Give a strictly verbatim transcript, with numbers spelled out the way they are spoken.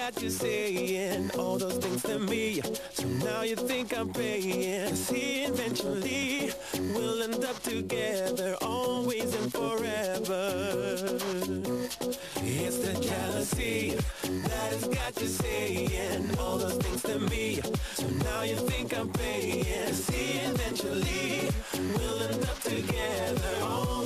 got you saying all those things to me. So now you think I'm paying. See, eventually we'll end up together, always and forever. It's the jealousy that has got you saying all those things to me. So now you think I'm paying. See, eventually we'll end up together, always